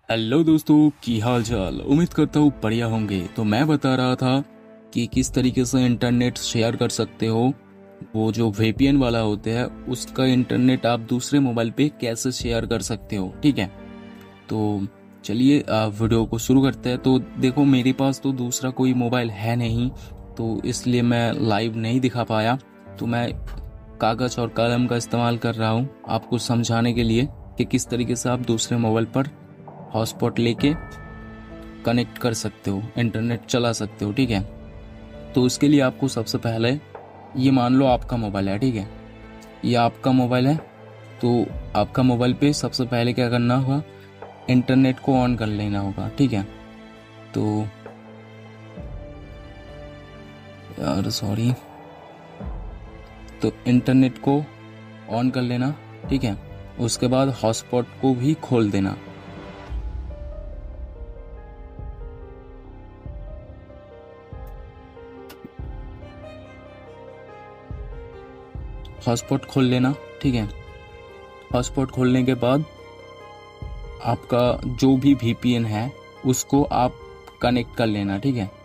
Hello दोस्तों, की हाल चाल। उम्मीद करता हूँ बढ़िया होंगे। तो मैं बता रहा था कि किस तरीके से इंटरनेट शेयर कर सकते हो। वो जो VPN वाला होता है उसका इंटरनेट आप दूसरे मोबाइल पे कैसे शेयर कर सकते हो। ठीक है, तो चलिए वीडियो को शुरू करते हैं। तो देखो, मेरे पास तो दूसरा कोई मोबाइल है नहीं, तो इसलिए मैं लाइव नहीं दिखा पाया। तो मैं कागज़ और कलम का इस्तेमाल कर रहा हूँ आपको समझाने के लिए कि किस तरीके से आप दूसरे मोबाइल पर हॉटस्पॉट लेके कनेक्ट कर सकते हो, इंटरनेट चला सकते हो। ठीक है, तो उसके लिए आपको सबसे पहले, ये मान लो आपका मोबाइल है। ठीक है, ये आपका मोबाइल है। तो आपका मोबाइल पे सबसे पहले क्या करना होगा, इंटरनेट को ऑन कर लेना होगा। ठीक है, तो यार सॉरी, तो इंटरनेट को ऑन कर लेना। ठीक है, उसके बाद हॉटस्पॉट को भी खोल देना। हॉटस्पॉट खोल लेना। ठीक है, हॉटस्पॉट खोलने के बाद आपका जो भी VPN है उसको आप कनेक्ट कर लेना। ठीक है,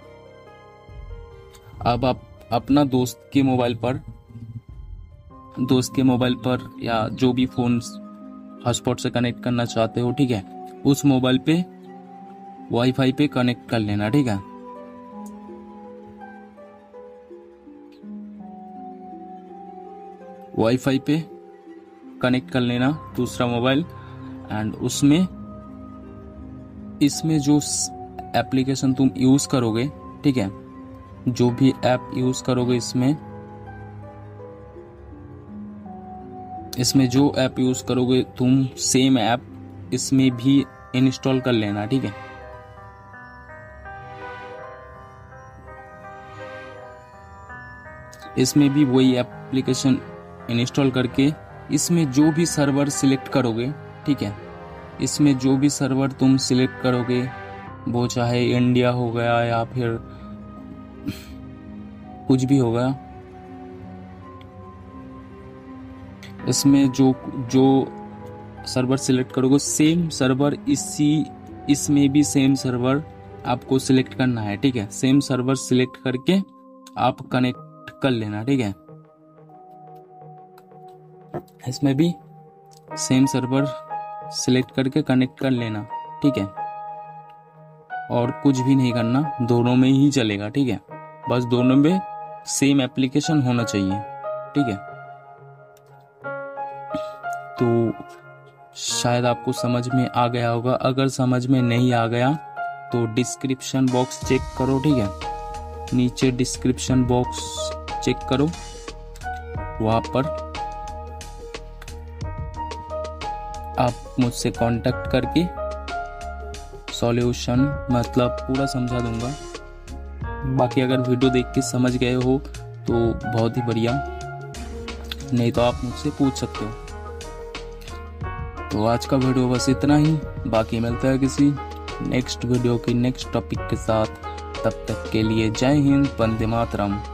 अब आप अपना दोस्त के मोबाइल पर या जो भी फोन हॉटस्पॉट से कनेक्ट करना चाहते हो, ठीक है, उस मोबाइल पे वाईफाई पे कनेक्ट कर लेना। ठीक है, वाईफाई पे कनेक्ट कर लेना दूसरा मोबाइल। एंड इसमें जो एप्लीकेशन तुम यूज करोगे, ठीक है, जो भी ऐप यूज करोगे, इसमें जो ऐप यूज करोगे तुम, सेम ऐप इसमें भी इंस्टॉल कर लेना। ठीक है, इसमें भी वही एप्लीकेशन इंस्टॉल करके इसमें जो भी सर्वर सिलेक्ट करोगे, ठीक है, इसमें जो भी सर्वर तुम सिलेक्ट करोगे, वो चाहे इंडिया हो गया या फिर कुछ भी होगा, इसमें जो जो सर्वर सिलेक्ट करोगे सेम सर्वर इसमें भी सेम सर्वर आपको सिलेक्ट करना है। ठीक है, सेम सर्वर सिलेक्ट करके आप कनेक्ट कर लेना। ठीक है, इसमें भी सेम सर्वर सिलेक्ट करके कनेक्ट कर लेना। ठीक है, और कुछ भी नहीं करना, दोनों में ही चलेगा। ठीक है, बस दोनों में सेम एप्लीकेशन होना चाहिए। ठीक है, तो शायद आपको समझ में आ गया होगा। अगर समझ में नहीं आ गया तो डिस्क्रिप्शन बॉक्स चेक करो। ठीक है, नीचे डिस्क्रिप्शन बॉक्स चेक करो, वहां पर आप मुझसे कांटेक्ट करके सॉल्यूशन मतलब पूरा समझा दूंगा। बाकी अगर वीडियो देख के समझ गए हो तो बहुत ही बढ़िया, नहीं तो आप मुझसे पूछ सकते हो। तो आज का वीडियो बस इतना ही, बाकी मिलता है किसी नेक्स्ट वीडियो की नेक्स्ट टॉपिक के साथ। तब तक के लिए जय हिंद, वंदे मातरम।